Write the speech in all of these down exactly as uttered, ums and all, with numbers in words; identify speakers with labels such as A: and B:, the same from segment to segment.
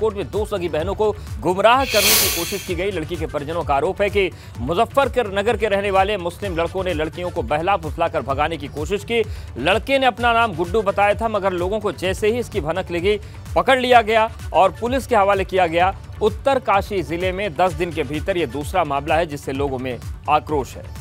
A: फरीदकोट में दो सगी बहनों को गुमराह करने की कोशिश की गई। लड़की के परिजनों का आरोप है कि मुजफ्फरनगर के रहने वाले मुस्लिम लड़कों ने लड़कियों को बहला फुसलाकर भगाने की कोशिश की। लड़के ने अपना नाम गुड्डू बताया था, मगर लोगों को जैसे ही इसकी भनक लगी पकड़ लिया गया और पुलिस के हवाले किया गया। उत्तरकाशी जिले में दस दिन के भीतर यह दूसरा मामला है जिससे लोगों में आक्रोश है।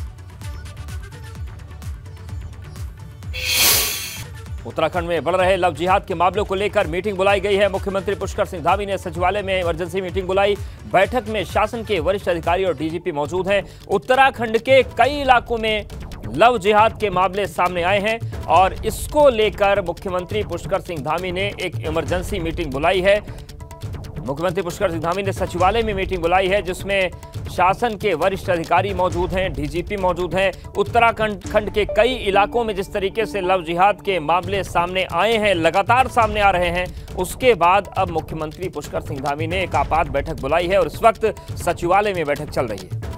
A: उत्तराखंड में बढ़ रहे लव जिहाद के मामलों को लेकर मीटिंग बुलाई गई है। मुख्यमंत्री पुष्कर सिंह धामी ने सचिवालय में इमरजेंसी मीटिंग बुलाई। बैठक में शासन के वरिष्ठ अधिकारी और डीजीपी मौजूद हैं। उत्तराखंड के कई इलाकों में लव जिहाद के मामले सामने आए हैं और इसको लेकर मुख्यमंत्री पुष्कर सिंह धामी ने एक इमरजेंसी मीटिंग बुलाई है। मुख्यमंत्री पुष्कर सिंह धामी ने सचिवालय में मीटिंग बुलाई है जिसमें शासन के वरिष्ठ अधिकारी मौजूद हैं, डीजीपी मौजूद हैं। उत्तराखंड खंड के कई इलाकों में जिस तरीके से लव जिहाद के मामले सामने आए हैं, लगातार सामने आ रहे हैं, उसके बाद अब मुख्यमंत्री पुष्कर सिंह धामी ने एक आपात बैठक बुलाई है और इस वक्त सचिवालय में बैठक चल रही है।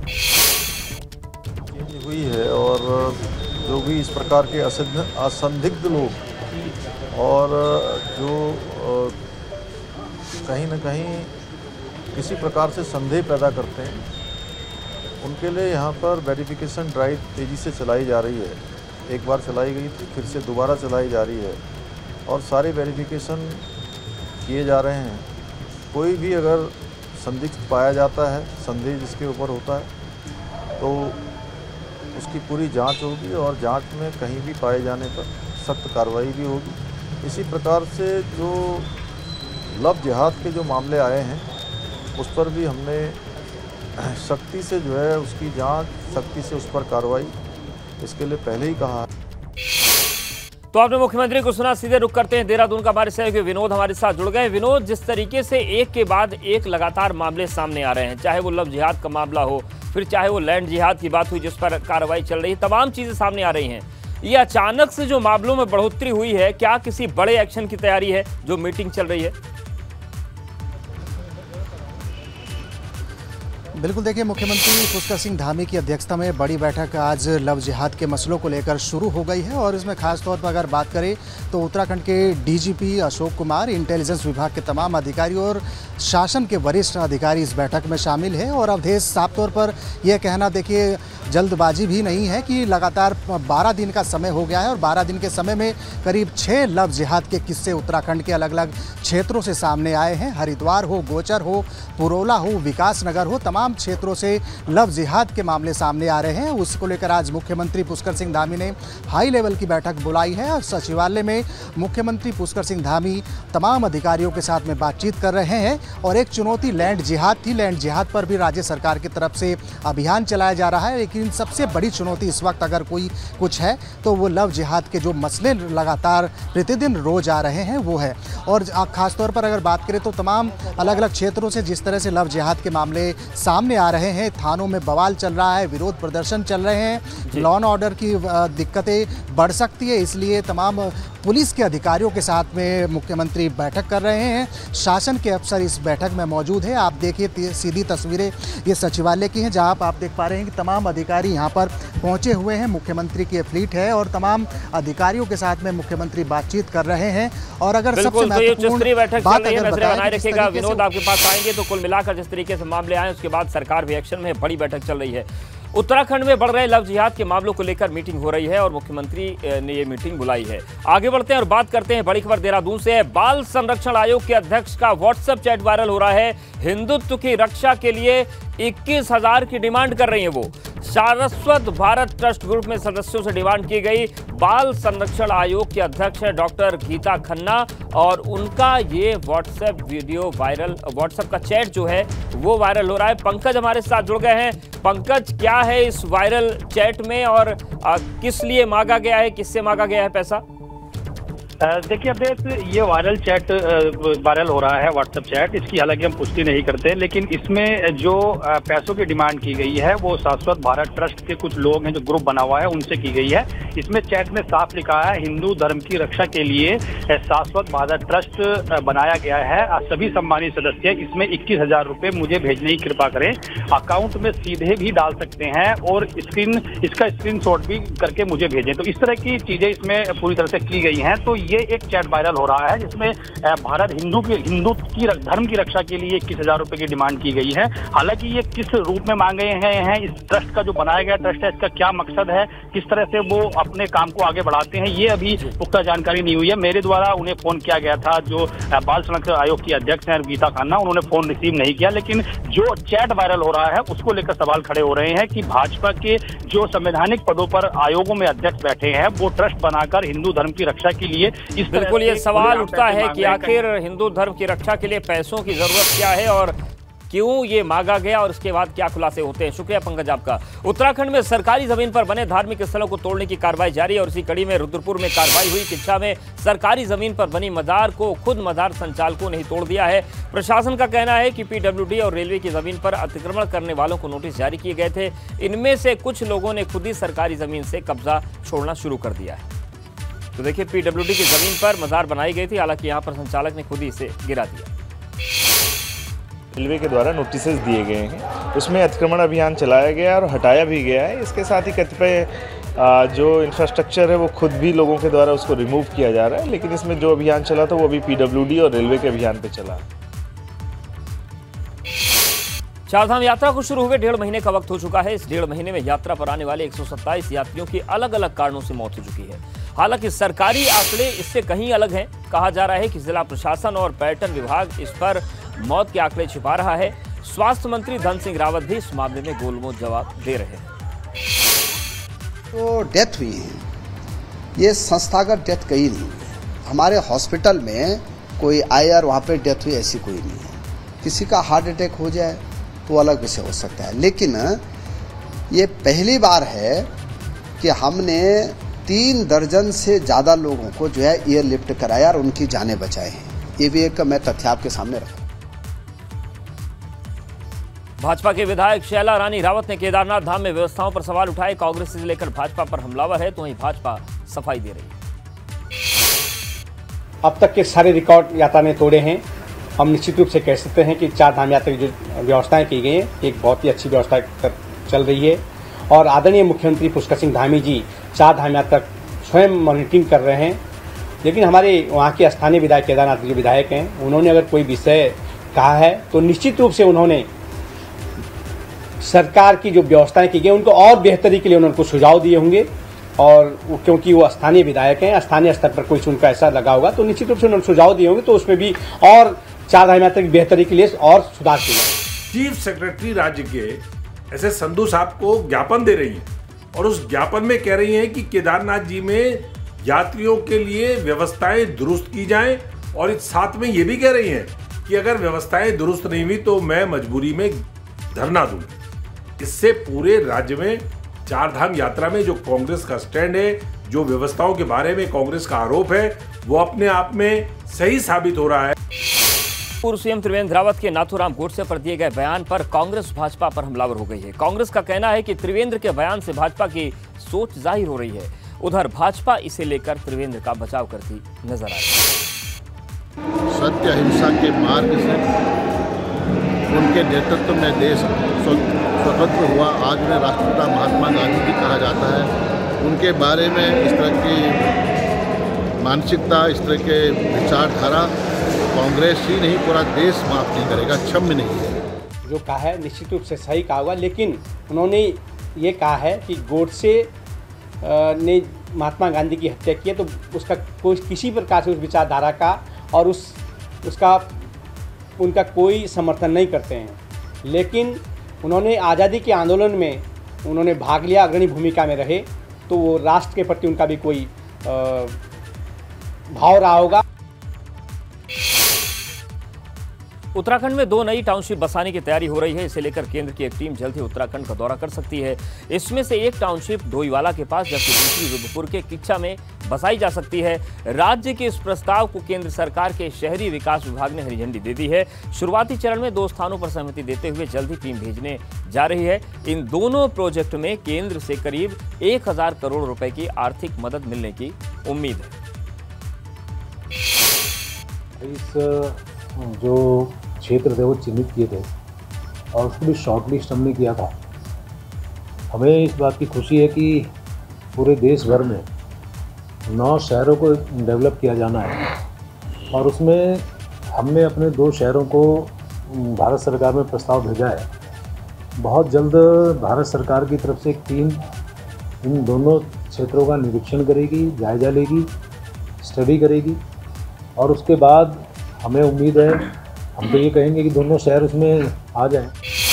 B: हुई है और जो भी इस प्रकार के असंदिग्ध लोग और जो कहीं न कहीं किसी प्रकार से संदेह पैदा करते हैं, उनके लिए यहाँ पर वेरिफिकेशन ड्राइव तेज़ी से चलाई जा रही है। एक बार चलाई गई थी, फिर से दोबारा चलाई जा रही है और सारे वेरिफिकेशन किए जा रहे हैं। कोई भी अगर संदिग्ध पाया जाता है, संदेह जिसके ऊपर होता है, तो उसकी पूरी जांच होगी और जांच में कहीं भी पाए जाने पर सख्त कार्रवाई भी होगी। इसी प्रकार से जो लव जिहाद के जो मामले आए हैं उस पर भी हमने सख्ती से जो है उसकी जांच, सख्ती से उस पर कार्रवाई इसके लिए पहले ही कहा है।
A: तो आपने मुख्यमंत्री को सुना। सीधे रुक करते हैं देहरादून का। हमारे सहयोगी विनोद हमारे साथ जुड़ गए। विनोद, जिस तरीके से एक के बाद एक लगातार मामले सामने आ रहे हैं, चाहे वो लव जिहाद का मामला हो, फिर चाहे वो लैंड जिहाद की बात हुई जिस पर कार्रवाई चल रही है, तमाम चीजें सामने आ रही हैं। ये अचानक से जो मामलों में बढ़ोतरी हुई है, क्या किसी बड़े एक्शन की तैयारी है जो मीटिंग चल रही है?
C: बिल्कुल, देखिए, मुख्यमंत्री पुष्कर सिंह धामी की अध्यक्षता में बड़ी बैठक आज लव जिहाद के मसलों को लेकर शुरू हो गई है और इसमें खास तौर पर अगर बात करें तो उत्तराखंड के डीजीपी अशोक कुमार, इंटेलिजेंस विभाग के तमाम अधिकारी और शासन के वरिष्ठ अधिकारी इस बैठक में शामिल है। और अवधेश, साफ तौर पर यह कहना, देखिए, जल्दबाजी भी नहीं है कि लगातार बारह दिन का समय हो गया है और बारह दिन के समय में करीब छः लव जिहाद के किस्से उत्तराखंड के अलग अलग क्षेत्रों से सामने आए हैं। हरिद्वार हो, गोचर हो, पुरोला हो, विकासनगर हो, तमाम क्षेत्रों से लव जिहाद के मामले सामने आ रहे हैं। उसको लेकर आज मुख्यमंत्री पुष्कर सिंह धामी ने हाई लेवल की बैठक बुलाई है और सचिवालय में मुख्यमंत्री पुष्कर सिंह धामी तमाम अधिकारियों के साथ में बातचीत कर रहे हैं। और एक चुनौती लैंड जिहाद थी। लैंड जिहाद पर भी राज्य सरकार की तरफ से अभियान चलाया जा रहा है, लेकिन सबसे बड़ी चुनौती इस वक्त अगर कोई कुछ है तो वो लव जिहाद के जो मसले लगातार प्रतिदिन रोज आ रहे हैं वो है। और खासतौर पर अगर बात करें तो तमाम अलग अलग क्षेत्रों से जिस तरह से लव जिहाद के मामले सामने आ रहे हैं, थानों में बवाल चल रहा है, विरोध प्रदर्शन चल रहे हैं, लॉ एंड ऑर्डर की दिक्कतें बढ़ सकती है, इसलिए तमाम पुलिस के अधिकारियों के साथ में मुख्यमंत्री बैठक कर रहे हैं। शासन के अफसर इस बैठक में मौजूद हैं। आप देखिए, सीधी तस्वीरें ये सचिवालय की हैं जहां आप देख पा रहे हैं कि तमाम अधिकारी यहां पर पहुंचे हुए हैं। मुख्यमंत्री की फ्लीट है और तमाम अधिकारियों के साथ में मुख्यमंत्री बातचीत कर रहे हैं। और अगर सबसे महत्वपूर्ण
A: बैठक चल रही है, नजरें बनाए रखिएगा। विनोद, आपके पास आएंगे तो कुल मिलाकर जिस तरीके से मामले आए उसके बाद सरकार भी एक्शन में, बड़ी बैठक चल रही है। उत्तराखंड में बढ़ रहे लव जिहाद के मामलों को लेकर मीटिंग हो रही है और मुख्यमंत्री ने ये मीटिंग बुलाई है। आगे बढ़ते हैं और बात करते हैं, बड़ी खबर देहरादून से है। बाल संरक्षण आयोग के अध्यक्ष का व्हाट्सएप चैट वायरल हो रहा है। हिंदुत्व की रक्षा के लिए इक्कीस हजार की डिमांड कर रही है वो। सारस्वत भारत ट्रस्ट ग्रुप में सदस्यों से डिमांड की गई। बाल संरक्षण आयोग के अध्यक्ष है डॉक्टर गीता खन्ना और उनका ये व्हाट्सएप वीडियो वायरल, व्हाट्सएप का चैट जो है वो वायरल हो रहा है। पंकज हमारे साथ जुड़ गए हैं। पंकज, क्या है इस वायरल चैट में और आ, किस लिए मांगा गया है, किससे मांगा गया है पैसा?
D: देखिए अवधेश, ये वायरल चैट वायरल हो रहा है, व्हाट्सएप चैट। इसकी हालांकि हम पुष्टि नहीं करते, लेकिन इसमें जो पैसों की डिमांड की गई है वो शाश्वत भारत ट्रस्ट के कुछ लोग हैं जो ग्रुप बना हुआ है उनसे की गई है। इसमें चैट में साफ लिखा है, हिंदू धर्म की रक्षा के लिए शाश्वत भारत ट्रस्ट बनाया गया है। सभी सम्मानित सदस्य इसमें इक्कीस हजार रुपये मुझे भेजने की कृपा करें। अकाउंट में सीधे भी डाल सकते हैं और स्क्रीन इसका स्क्रीन शॉट भी करके मुझे भेजें। तो इस तरह की चीजें इसमें पूरी तरह से की गई हैं। तो ये एक चैट वायरल हो रहा है जिसमें भारत हिंदू की हिंदू की धर्म की रक्षा के लिए इक्कीस हजार रुपए की डिमांड की गई है। हालांकि ये किस रूप में मांगे हैं हैं इस ट्रस्ट का जो बनाया गया ट्रस्ट है, इसका क्या मकसद है, किस तरह से वो अपने काम को आगे बढ़ाते हैं, ये अभी पुख्ता जानकारी नहीं हुई है। मेरे द्वारा उन्हें फोन किया गया था, जो बाल संरक्षण आयोग की अध्यक्ष हैं गीता खन्ना, उन्होंने फोन रिसीव नहीं किया। लेकिन जो चैट वायरल हो रहा है उसको लेकर सवाल खड़े हो रहे हैं कि भाजपा के जो संवैधानिक पदों पर आयोगों में अध्यक्ष बैठे हैं वो ट्रस्ट बनाकर हिंदू धर्म की रक्षा के लिए इस
A: बिल्कुल ये सवाल उठता है कि आखिर हिंदू धर्म की रक्षा के लिए पैसों की जरूरत क्या है और क्यों ये मांगा गया और इसके बाद क्या खुलासे होते हैं। शुक्रिया पंकज आपका। उत्तराखंड में सरकारी जमीन पर बने धार्मिक स्थलों को तोड़ने की कार्रवाई जारी है और इसी कड़ी में रुद्रपुर में कार्रवाई हुई। किच्छा में सरकारी जमीन पर बनी मजार को खुद मजार संचालकों ने ही तोड़ दिया है। प्रशासन का कहना है कि पीडब्ल्यूडी और रेलवे की जमीन पर अतिक्रमण करने वालों को नोटिस जारी किए गए थे। इनमें से कुछ लोगों ने खुद ही सरकारी जमीन से कब्जा छोड़ना शुरू कर दिया है। तो देखिए पीडब्ल्यूडी की जमीन पर मजार बनाई गई थी, हालांकि यहाँ पर संचालक ने खुद ही इसे गिरा दिया।
E: रेलवे के द्वारा नोटिसेस दिए गए हैं, उसमें अतिक्रमण अभियान चलाया गया और हटाया भी गया है। इसके साथ ही कतिपय जो इंफ्रास्ट्रक्चर है वो खुद भी लोगों के द्वारा उसको रिमूव किया जा रहा है। लेकिन इसमें जो अभियान चला था वो अभी पीडब्ल्यूडी और रेलवे के अभियान पे चला।
A: चारधाम यात्रा को शुरू हुए डेढ़ महीने का वक्त हो चुका है। इस डेढ़ महीने में यात्रा पर आने वाले एक सौ सत्ताईस यात्रियों की अलग अलग कारणों से मौत हो चुकी है। हालांकि सरकारी आंकड़े इससे कहीं अलग हैं। कहा जा रहा है कि जिला प्रशासन और पर्यटन विभाग इस पर मौत के आंकड़े छिपा रहा है। स्वास्थ्य मंत्री धन सिंह रावत भी इस मामले में गोलमोल जवाब दे रहे हैं।
F: तो डेथ हुई है, ये संस्थागत डेथ कहीं नहीं है। हमारे हॉस्पिटल में कोई आए और वहाँ पे डेथ हुई ऐसी कोई नहीं है। किसी का हार्ट अटैक हो जाए तो अलग विषय हो सकता है, लेकिन ये पहली बार है कि हमने तीन दर्जन से ज़्यादा लोगों को जो है एयरलिफ्ट कराया और उनकी जानें बचाए हैं। ये भी एक मैं तथ्य आपके सामने रखा।
A: भाजपा के विधायक शैला रानी रावत ने केदारनाथ धाम में व्यवस्थाओं पर सवाल उठाए। कांग्रेस से लेकर भाजपा पर हमलावर है तो वहीं भाजपा सफाई दे रही है।
G: अब तक के सारे रिकॉर्ड यात्रा ने तोड़े हैं। हम निश्चित रूप से कह सकते हैं कि चार धाम यात्रा की जो व्यवस्थाएं की गई हैं एक बहुत ही अच्छी व्यवस्था चल रही है और आदरणीय मुख्यमंत्री पुष्कर सिंह धामी जी चार धाम यात्रा स्वयं मॉनिटरिंग कर रहे हैं। लेकिन हमारे वहाँ के स्थानीय विधायक केदारनाथ के जो विधायक हैं उन्होंने अगर कोई विषय कहा है तो निश्चित रूप से उन्होंने सरकार की जो व्यवस्थाएं की गई उनको और बेहतरी के लिए उन्होंने कुछ सुझाव दिए होंगे और क्योंकि वो स्थानीय विधायक हैं, स्थानीय स्तर पर कोई उनका ऐसा लगा होगा तो निश्चित रूप से उन्होंने सुझाव दिए होंगे तो उसमें भी और चार धाम यात्रा की बेहतरी के लिए और सुधार किया जाए।
H: चीफ सेक्रेटरी राज्य के ऐसे संधू साहब को ज्ञापन दे रही हैं और उस ज्ञापन में कह रही हैं कि केदारनाथ जी में यात्रियों के लिए व्यवस्थाएं दुरुस्त की जाएं और इस साथ में ये भी कह रही हैं कि अगर व्यवस्थाएं दुरुस्त नहीं हुई तो मैं मजबूरी में धरना दूंगी। इससे पूरे राज्य में चार धाम यात्रा में जो कांग्रेस का स्टैंड है, जो व्यवस्थाओं के बारे में कांग्रेस का आरोप है, वो अपने आप में सही साबित हो रहा है।
A: पूर्व सीएम त्रिवेंद्र रावत के नाथूराम गोडसे पर दिए गए बयान पर कांग्रेस भाजपा पर हमलावर हो गई है। कांग्रेस का कहना है कि त्रिवेंद्र के बयान से भाजपा की सोच जाहिर हो रही है। उधर भाजपा इसे लेकर त्रिवेंद्र का बचाव करती नजर आ रही है।
I: सत्य अहिंसा के मार्ग से उनके नेतृत्व में देश स्वतंत्र हुआ। आज उन्हें राष्ट्रपिता महात्मा गांधी जी कहा जाता है। उनके बारे में इस तरह की मानसिकता, इस तरह के विचारधारा कांग्रेस ही नहीं पूरा देश माफ नहीं करेगा, क्षम्य नहीं है।
G: जो कहा है निश्चित रूप से सही कहा होगा, लेकिन उन्होंने ये कहा है कि गोडसे ने महात्मा गांधी की हत्या की है तो उसका कोई किसी प्रकार से उस विचारधारा का और उस उसका उनका कोई समर्थन नहीं करते हैं। लेकिन उन्होंने आज़ादी के आंदोलन में उन्होंने भाग लिया, अग्रणी भूमिका में रहे, तो वो राष्ट्र के प्रति उनका भी कोई आ, भाव रहा होगा।
A: उत्तराखंड में दो नई टाउनशिप बसाने की तैयारी हो रही है। इसे लेकर केंद्र की एक टीम जल्द ही उत्तराखंड का दौरा कर सकती है। इसमें से एक टाउनशिप डोईवाला के पास जबकि दूसरी रुद्रपुर के किच्छा में बसाई जा सकती है। राज्य के इस प्रस्ताव को केंद्र सरकार के शहरी विकास विभाग ने हरी झंडी दे दी है। शुरुआती चरण में दो स्थानों पर सहमति देते हुए जल्द ही टीम भेजने जा रही है। इन दोनों प्रोजेक्ट में केंद्र से करीब एक हजार करोड़ रुपए की आर्थिक मदद मिलने की उम्मीद है।
J: इस जो क्षेत्र थे वो चिन्हित किए थे और उसको भी शॉर्ट लिस्ट हमने किया था। हमें इस बात की खुशी है कि पूरे देश भर में नौ शहरों को डेवलप किया जाना है और उसमें हमने अपने दो शहरों को भारत सरकार में प्रस्ताव भेजा है। बहुत जल्द भारत सरकार की तरफ से एक टीम इन दोनों क्षेत्रों का निरीक्षण करेगी, जायजा लेगी, स्टडी करेगी और उसके बाद हमें उम्मीद है, हम तो ये कहेंगे कि दोनों शहर उसमें आ जाएं।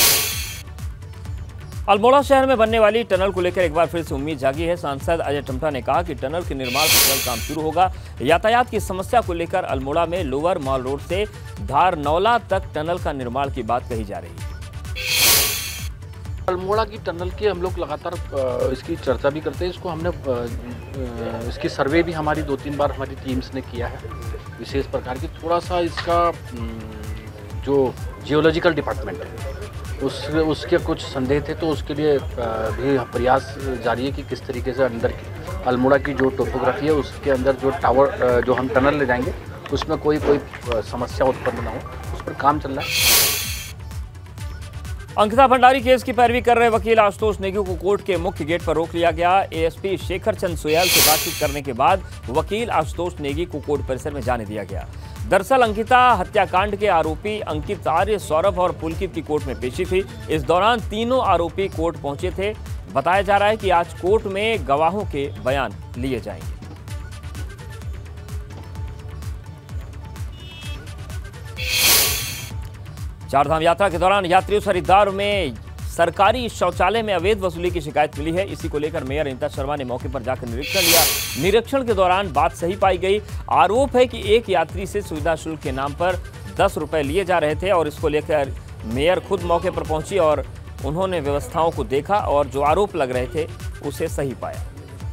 A: अल्मोड़ा शहर में बनने वाली टनल को लेकर एक बार फिर से उम्मीद जागी है। सांसद अजय टमटा ने कहा कि टनल के निर्माण से जल्द काम शुरू होगा। यातायात की समस्या को लेकर अल्मोड़ा में लोअर मॉल रोड से धारनौला तक टनल का निर्माण की बात कही जा रही है।
K: अल्मोड़ा की टनल की हम लोग लगातार इसकी चर्चा भी करते हैं। इसको हमने इसकी सर्वे भी हमारी दो तीन बार हमारी टीम्स ने किया है विशेष प्रकार की। थोड़ा सा इसका जो जियोलॉजिकल डिपार्टमेंट है उस उसके कुछ संदेह थे, तो उसके लिए भी प्रयास जारी है कि किस तरीके से अंदर की अल्मोड़ा की जो टोपोग्राफी है उसके अंदर जो टावर जो हम टनल ले जाएंगे उसमें कोई कोई समस्या उत्पन्न ना हो, उस पर काम चल रहा है।
A: अंकिता भंडारी केस की पैरवी कर रहे वकील आशुतोष नेगी को कोर्ट के मुख्य गेट पर रोक लिया गया। एएसपी शेखर चंद सोयाल से बातचीत करने के बाद वकील आशुतोष नेगी को कोर्ट परिसर में जाने दिया गया। दरअसल अंकिता हत्याकांड के आरोपी अंकित आर्य, सौरभ और पुलकित की कोर्ट में पेशी थी। इस दौरान तीनों आरोपी कोर्ट पहुंचे थे। बताया जा रहा है कि आज कोर्ट में गवाहों के बयान लिए जाएंगे। चारधाम यात्रा के दौरान यात्रियों से हरिद्वार में सरकारी शौचालय में अवैध वसूली की शिकायत मिली है। इसी को लेकर मेयर अनिता शर्मा ने मौके पर जाकर निरीक्षण लिया। निरीक्षण के दौरान बात सही पाई गई। आरोप है कि एक यात्री से सुविधा शुल्क के नाम पर दस रुपए लिए जा रहे थे और इसको लेकर मेयर खुद मौके पर पहुंची और उन्होंने व्यवस्थाओं को देखा और जो आरोप लग रहे थे उसे सही पाया।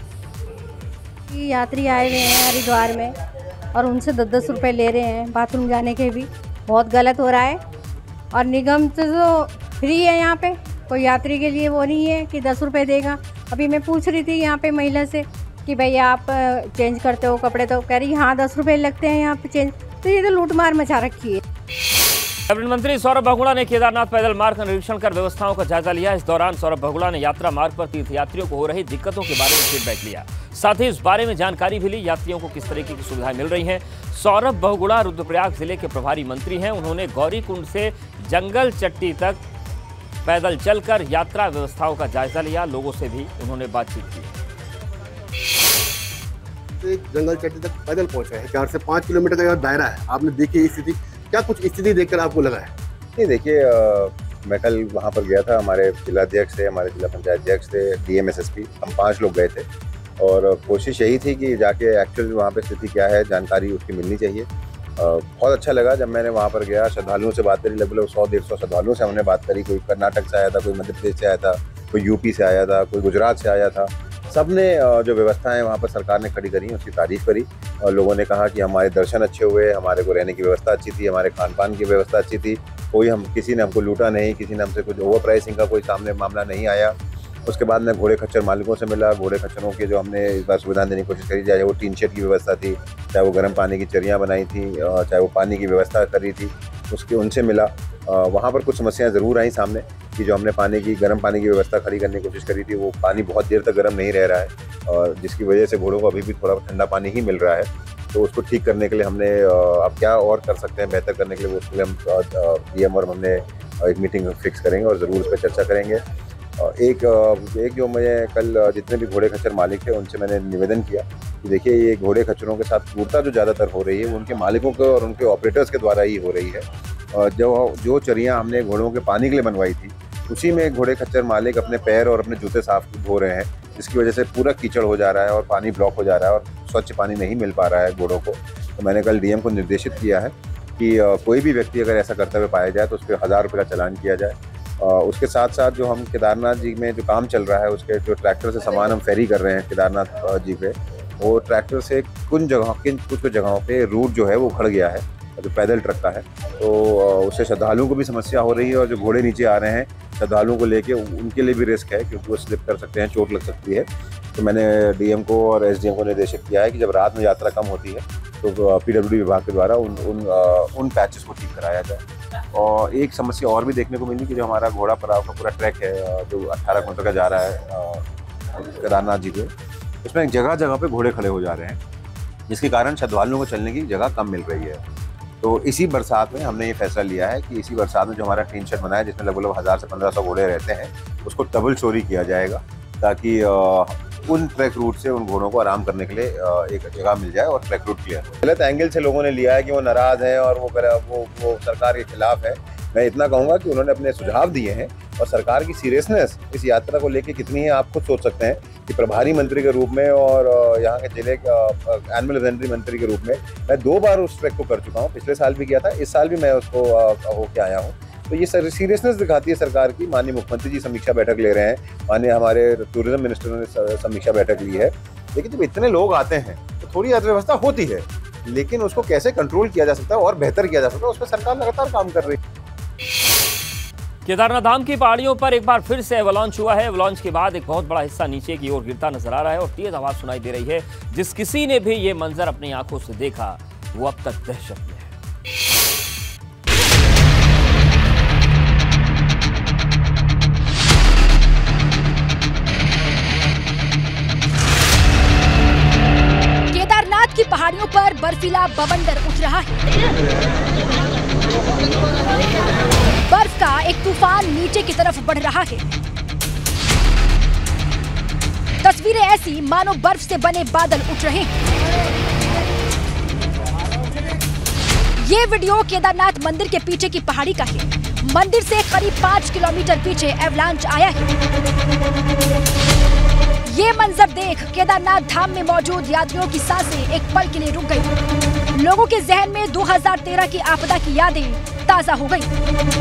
L: यात्री आए हुए हैं हरिद्वार में और उनसे दस दस रुपये ले रहे हैं बाथरूम जाने के भी, बहुत गलत हो रहा है। और निगम तो फ्री है, यहाँ पे कोई यात्री के लिए वो नहीं है कि दस रुपए देगा। अभी मैं पूछ रही थी यहाँ पे महिला से कि भैया आप चेंज करते हो कपड़े, तो कह रही हाँ दस रुपए लगते हैं यहाँ पे चेंज। तो ये तो लूटमार मचा रखी है।
A: कैबिनेट मंत्री सौरभ बहुगुणा ने केदारनाथ पैदल मार्ग का निरीक्षण कर व्यवस्थाओं का जायजा लिया। इस दौरान सौरभ बहुगुणा ने यात्रा मार्ग पर तीर्थयात्रियों को हो रही दिक्कतों के बारे में फीडबैक लिया। साथ ही इस बारे में जानकारी भी ली यात्रियों को किस तरीके की सुविधाएं मिल रही हैं। सौरभ बहुगुणा रुद्रप्रयाग जिले के प्रभारी मंत्री हैं। उन्होंने गौरीकुंड से जंगल चट्टी तक पैदल चलकर यात्रा व्यवस्थाओं का जायजा लिया। लोगों से भी उन्होंने बातचीत की।
M: जंगल चट्टी तक पैदल पहुंचा है, चार से पाँच किलोमीटर का दायरा है। आपने देखी स्थिति, क्या कुछ स्थिति देखकर आपको लगा है?
N: नहीं देखिए, मैं कल वहाँ पर गया था, हमारे जिलाध्यक्ष थे, हमारे जिला पंचायत अध्यक्ष थे, डीएम एसएसपी, हम पांच लोग गए थे और कोशिश यही थी कि जाके एक्चुअल वहाँ पे स्थिति क्या है जानकारी उसकी मिलनी चाहिए। बहुत अच्छा लगा जब मैंने वहाँ पर गया, श्रद्धालुओं से बात करी, लगभग सौ डेढ़ सौ श्रद्धालुओं से हमने बात करी। कोई कर्नाटक से आया था, कोई मध्य प्रदेश से आया था, कोई यूपी से आया था, कोई गुजरात से आया था। सबने जो व्यवस्थाएं वहाँ पर सरकार ने खड़ी करी उसकी तारीफ करी और लोगों ने कहा कि हमारे दर्शन अच्छे हुए, हमारे को रहने की व्यवस्था अच्छी थी, हमारे खान पान की व्यवस्था अच्छी थी, कोई हम किसी ने हमको लूटा नहीं, किसी ने हमसे कुछ ओवर प्राइसिंग का कोई सामने मामला नहीं आया। उसके बाद मैं घोड़े खच्चर मालिकों से मिला। घोड़े खच्चरों के जो हमने इस बार सुविधा देने की कोशिश करी, चाहे वो टीन शेड की व्यवस्था थी, चाहे वो गर्म पानी की चरियाँ बनाई थी, चाहे वो पानी की व्यवस्था करी थी, उसके उनसे मिला। वहाँ पर कुछ समस्याएं ज़रूर आई सामने कि जो हमने पानी की गर्म पानी की व्यवस्था खड़ी करने की कोशिश करी थी, वो पानी बहुत देर तक गर्म नहीं रह रहा है और जिसकी वजह से घोड़ों को अभी भी थोड़ा ठंडा पानी ही मिल रहा है। तो उसको ठीक करने के लिए हमने अब क्या और कर सकते हैं बेहतर करने के लिए, वो उसके लिए हम डीएम और हमने एक मीटिंग फिक्स करेंगे और ज़रूर उस पर चर्चा करेंगे। एक एक जो मुझे कल जितने भी घोड़े खच्चर मालिक थे उनसे मैंने निवेदन किया कि देखिए ये घोड़े खच्चरों के साथ क्रूरता जो ज़्यादातर हो रही है वो उनके मालिकों के और उनके ऑपरेटर्स के द्वारा ही हो रही है। और जो जो चरियाँ हमने घोड़ों के पानी के लिए बनवाई थी उसी में घोड़े खच्चर मालिक अपने पैर और अपने जूते साफ धो रहे हैं, जिसकी वजह से पूरा कीचड़ हो जा रहा है और पानी ब्लॉक हो जा रहा है और स्वच्छ पानी नहीं मिल पा रहा है घोड़ों को। तो मैंने कल डीएम को निर्देशित किया है कि कोई भी व्यक्ति अगर ऐसा करते हुए पाया जाए तो उस पर हज़ार रुपये का चालान किया जाए। उसके साथ साथ जो हम केदारनाथ जी में जो काम चल रहा है उसके जो ट्रैक्टर से सामान हम फेरी कर रहे हैं केदारनाथ जी पे, वो ट्रैक्टर से कुछ जगहों किन कुछ कुछ जगहों पे रूट जो है वो उखड़ गया है, जो पैदल ट्रक का है। तो उससे श्रद्धालुओं को भी समस्या हो रही है और जो घोड़े नीचे आ रहे हैं श्रद्धालुओं को लेके उनके लिए भी रिस्क है क्योंकि वो स्लिप कर सकते हैं, चोट लग सकती है। तो मैंने डीएम को और एसडीएम को निर्देशित किया है कि जब रात में यात्रा कम होती है तो पीडब्ल्यूडी विभाग के द्वारा उन उन उन पैचेस को ठीक कराया जाए। और एक समस्या और भी देखने को मिली कि जो हमारा घोड़ा पड़ाव का पूरा ट्रैक है जो अट्ठारह किलोमीटर का जा रहा है केदारनाथ जी पे, उसमें जगह जगह पे घोड़े खड़े हो जा रहे हैं, जिसके कारण श्रद्धालुओं को चलने की जगह कम मिल रही है। तो इसी बरसात में हमने ये फैसला लिया है कि इसी बरसात में जो हमारा टीन शेड बना है, जिसमें लगभग हज़ार से पंद्रह सौ घोड़े रहते हैं, उसको डबल चोरी किया जाएगा, ताकि उन ट्रैक रूट से उन घोड़ों को आराम करने के लिए एक जगह मिल जाए और ट्रैक रूट क्लियर। गलत एंगल से लोगों ने लिया है कि वो नाराज़ हैं और वो वो वो सरकार के खिलाफ है। मैं इतना कहूँगा कि उन्होंने अपने सुझाव दिए हैं और सरकार की सीरियसनेस इस यात्रा को लेकर कितनी है आप खुद सोच सकते हैं कि प्रभारी मंत्री के रूप में और यहाँ के जिले का एनिमल हस्बेंड्री मंत्री के रूप में मैं दो बार उस ट्रैक को कर चुका हूँ। पिछले साल भी किया था, इस साल भी मैं उसको होके आया हूँ। तो ये सीरियसनेस दिखाती है सरकार की। माननीय मुख्यमंत्री जी समीक्षा बैठक ले रहे हैं, माननीय हमारे टूरिज्म मिनिस्टर ने समीक्षा बैठक ली है। लेकिन जब इतने लोग आते हैं तो थोड़ी अर्थव्यवस्था होती है, लेकिन उसको कैसे कंट्रोल किया जा सकता है और बेहतर किया जा सकता है, उस पर सरकार लगातार काम कर रही है।
A: केदारनाथ धाम की पहाड़ियों पर एक बार फिर से एवलांच हुआ है। एवलांच के बाद एक बहुत बड़ा हिस्सा नीचे की ओर गिरता नजर आ रहा है और तेज आवाज सुनाई दे रही है। जिस किसी ने भी ये मंजर अपनी आंखों से देखा वो अब तक दहशत में है।
O: केदारनाथ की पहाड़ियों पर बर्फीला बवंडर उठ रहा है। बर्फ का एक तूफान नीचे की तरफ बढ़ रहा है। तस्वीरें ऐसी मानो बर्फ से बने बादल उठ रहे हैं। ये वीडियो केदारनाथ मंदिर के पीछे की पहाड़ी का है। मंदिर से करीब पाँच किलोमीटर पीछे एवलांच आया है। ये मंजर देख केदारनाथ धाम में मौजूद यात्रियों की सांसें एक पल के लिए रुक गई। लोगों के जहन में दो हज़ार तेरह की आपदा की यादें ताजा हो गई।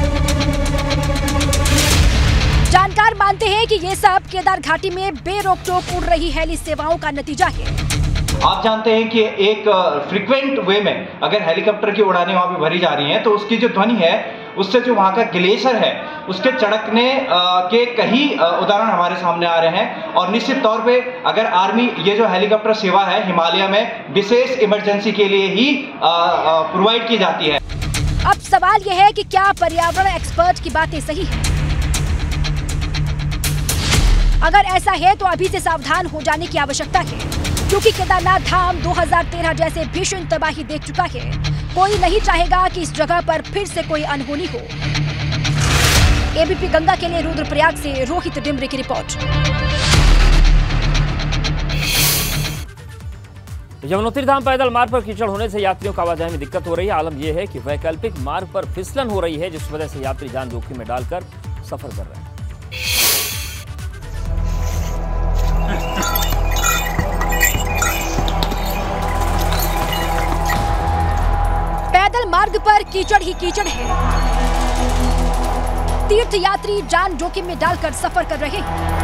O: जानकार मानते हैं कि ये सब केदार घाटी में बेरोक टोक उड़ रही हेली सेवाओं का नतीजा है।
P: आप जानते हैं कि एक फ्रीक्वेंट वे में अगर हेलीकॉप्टर की उड़ानें वहां पे भरी जा रही हैं तो उसकी जो ध्वनि है उससे जो वहां का ग्लेशियर है उसके चढ़कने के कई उदाहरण हमारे सामने आ रहे हैं। और निश्चित तौर पे अगर आर्मी ये जो हेलीकॉप्टर सेवा है हिमालय में विशेष इमरजेंसी के लिए ही प्रोवाइड की जाती है।
O: अब सवाल यह है कि क्या पर्यावरण एक्सपर्ट की बातें सही है? अगर ऐसा है तो अभी से सावधान हो जाने की आवश्यकता है, क्योंकि केदारनाथ धाम दो हज़ार तेरह जैसे भीषण तबाही देख चुका है। कोई नहीं चाहेगा कि इस जगह पर फिर से कोई अनहोनी हो। एबीपी गंगा के लिए रुद्रप्रयाग से रोहित डिमरे की रिपोर्ट।
A: यमुनोत्री धाम पैदल मार्ग पर कीचड़ होने से यात्रियों को आवाजाही में दिक्कत हो रही है। आलम यह है कि वैकल्पिक मार्ग पर फिसलन हो रही है, जिस वजह से यात्री जान जोखिम में डालकर सफर कर रहे हैं।
O: पैदल मार्ग पर कीचड़ ही कीचड़ है। तीर्थ यात्री जान जोखिम में डालकर सफर कर रहे हैं।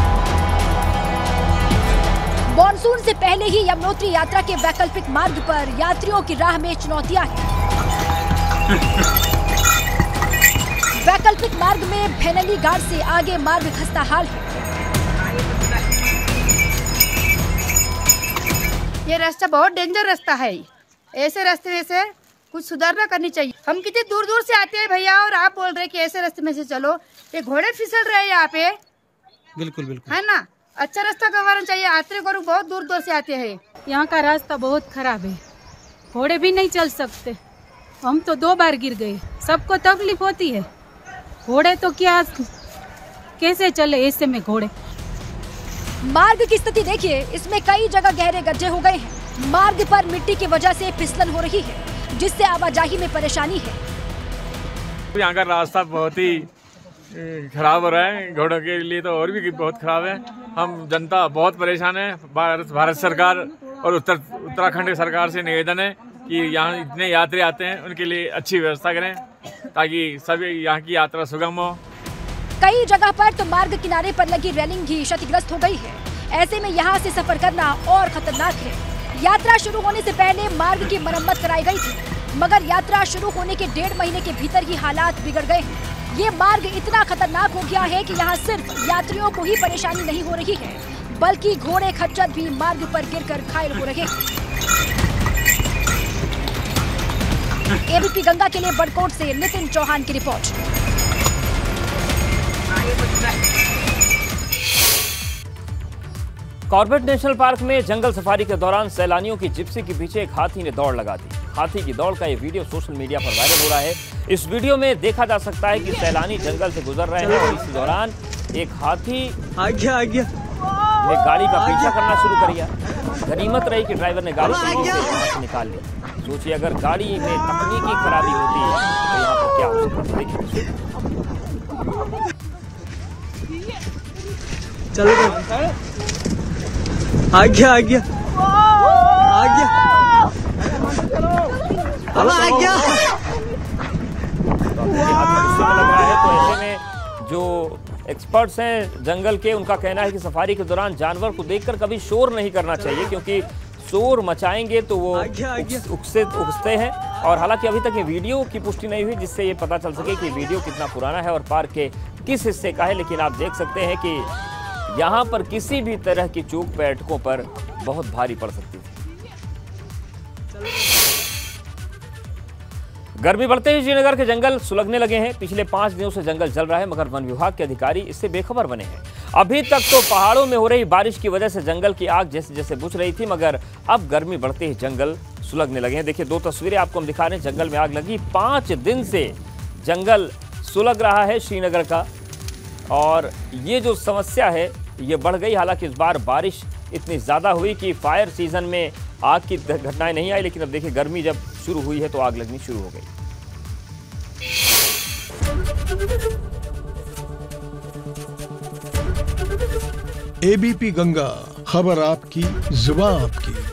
O: मॉनसून से पहले ही यमुनोत्री यात्रा के वैकल्पिक मार्ग पर यात्रियों की राह में चुनौतियां हैं। वैकल्पिक मार्ग में भैनली घाट से आगे मार्ग खस्ता हाल है।
Q: ये रास्ता बहुत डेंजर रास्ता है। ऐसे रास्ते में से कुछ सुधारना करनी चाहिए। हम कितने दूर दूर से आते हैं भैया, और आप बोल रहे हैं कि ऐसे रास्ते में से चलो। ये घोड़े फिसल रहे हैं यहाँ पे।
R: बिल्कुल बिल्कुल
Q: है ना, अच्छा रास्ता करवाना चाहिए। यात्री को बहुत दूर दूर से आते हैं।
S: यहाँ का रास्ता बहुत खराब है, घोड़े भी नहीं चल सकते। हम तो दो बार गिर गए, सबको तकलीफ होती है। घोड़े तो क्या, कैसे चले ऐसे में घोड़े।
O: मार्ग की स्थिति देखिए, इसमें कई जगह गहरे गड्ढे हो गए हैं। मार्ग पर मिट्टी की वजह से फिसलन हो रही है, जिससे आवाजाही में परेशानी है।
T: यहाँ का रास्ता बहुत ही खराब हो रहा है, घोड़ों के लिए तो और भी बहुत खराब है। हम जनता बहुत परेशान है। भारत भारत सरकार और उत्तर उत्तराखंड सरकार से निवेदन है कि यहाँ इतने यात्री आते हैं उनके लिए अच्छी व्यवस्था करें, ताकि सभी यहाँ की यात्रा सुगम हो।
O: कई जगह पर तो मार्ग किनारे पर लगी रेलिंग ही क्षतिग्रस्त हो गई है। ऐसे में यहाँ से सफर करना और खतरनाक है। यात्रा शुरू होने से पहले मार्ग की मरम्मत कराई गई थी, मगर यात्रा शुरू होने के डेढ़ महीने के भीतर ही हालात बिगड़ गए हैं। ये मार्ग इतना खतरनाक हो गया है कि यहाँ सिर्फ यात्रियों को ही परेशानी नहीं हो रही है, बल्कि घोड़े खच्चर भी मार्ग पर गिरकर घायल हो रहे हैं। एबीपी गंगा के लिए बड़कोट से नितिन चौहान की रिपोर्ट।
A: कॉर्बेट नेशनल पार्क में जंगल सफारी के दौरान सैलानियों की जिप्सी के पीछे एक हाथी ने दौड़ लगा दी। हाथी की दौड़ का ये वीडियो सोशल मीडिया पर वायरल हो रहा है। इस वीडियो में देखा जा सकता है कि सैलानी जंगल से गुजर रहे हैं और इसी दौरान एक हाथी आ गया आ गया एक गाड़ी का पीछा करना शुरू कर दिया। गनीमत रही कि ड्राइवर ने गाड़ी तेजी से वहां से निकाल ली। सोचिए अगर गाड़ी में तकनीकी खराबी होती है तो यहाँ पर क्या हो सकता है।
R: चलो आ गया आ गया आ गया आ गया।
A: लग रहा है तो ऐसे में जो एक्सपर्ट्स हैं जंगल के, उनका कहना है कि सफारी के दौरान जानवर को देखकर कभी शोर नहीं करना चाहिए, क्योंकि शोर मचाएंगे तो वो उकसे उकसते हैं। और हालांकि अभी तक ये वीडियो की पुष्टि नहीं हुई जिससे ये पता चल सके कि वीडियो कितना पुराना है और पार्क के किस हिस्से का है, लेकिन आप देख सकते हैं कि यहाँ पर किसी भी तरह की चूक पर्यटकों पर बहुत भारी पड़ सकती थी। गर्मी बढ़ते ही श्रीनगर के जंगल सुलगने लगे हैं। पिछले पांच दिनों से जंगल जल रहा है, मगर वन विभाग के अधिकारी इससे बेखबर बने हैं। अभी तक तो पहाड़ों में हो रही बारिश की वजह से जंगल की आग जैसे जैसे बुझ रही थी, मगर अब गर्मी बढ़ते ही जंगल सुलगने लगे हैं। देखिए दो तस्वीरें आपको हम दिखा रहे हैं। जंगल में आग लगी, पांच दिन से जंगल सुलग रहा है श्रीनगर का, और ये जो समस्या है ये बढ़ गई। हालांकि इस बार बारिश इतनी ज़्यादा हुई कि फायर सीजन में आग की घटनाएं नहीं आई, लेकिन अब देखिए गर्मी जब शुरू हुई है तो आग लगनी शुरू हो गई।
U: एबीपी गंगा, खबर आपकी, जुबान आपकी।